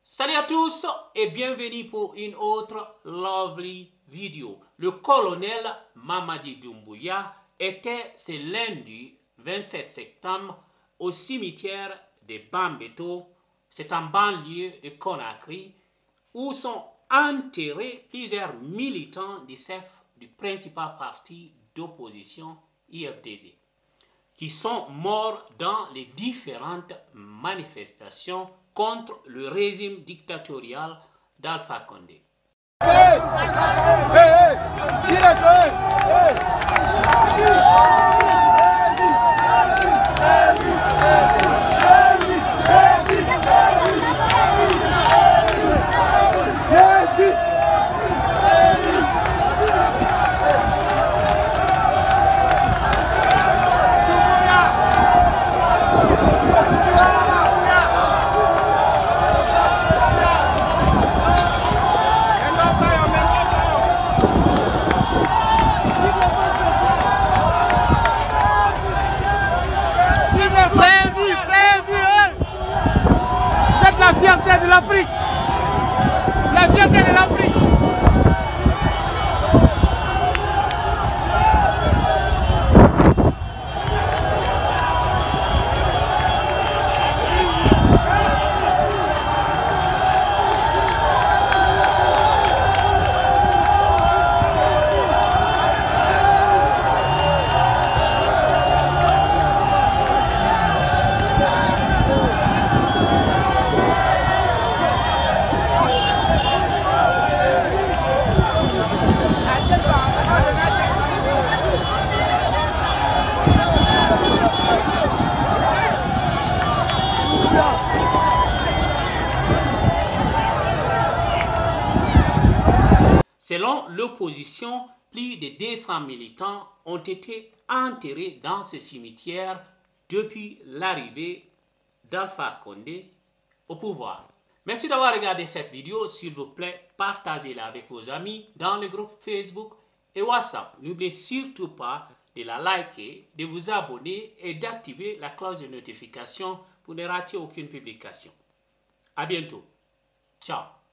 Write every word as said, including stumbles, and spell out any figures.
Salut à tous et bienvenue pour une autre lovely vidéo. Le colonel Mamadi Doumbouya était ce lundi vingt-sept septembre au cimetière de Bambeto, c'est en banlieue de Conakry, où sont enterrés plusieurs militants du chef du principal parti d'opposition I F D Z, qui sont morts dans les différentes manifestations contre le régime dictatorial d'Alpha Condé. Hey! Hey! Hey! La fierté de l'Afrique, la fierté de l'Afrique. Selon l'opposition, plus de deux cents militants ont été enterrés dans ce cimetière depuis l'arrivée d'Alpha Condé au pouvoir. Merci d'avoir regardé cette vidéo. S'il vous plaît, partagez-la avec vos amis dans le groupe Facebook et WhatsApp. N'oubliez surtout pas de la liker, de vous abonner et d'activer la cloche de notification pour ne rater aucune publication. À bientôt. Ciao.